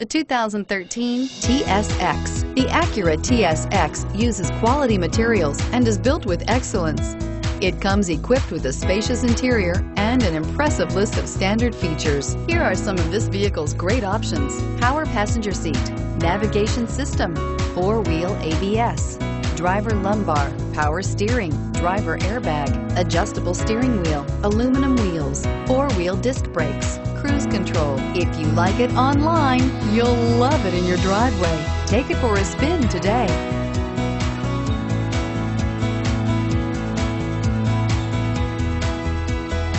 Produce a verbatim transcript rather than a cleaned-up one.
The two thousand thirteen T S X. The Acura T S X uses quality materials and is built with excellence. It comes equipped with a spacious interior and an impressive list of standard features. Here are some of this vehicle's great options: power passenger seat, navigation system, four-wheel A B S, driver lumbar, power steering, driver airbag, adjustable steering wheel, aluminum wheels, four-wheel disc brakes, cruise control. If you like it online, you'll love it in your driveway. Take it for a spin today.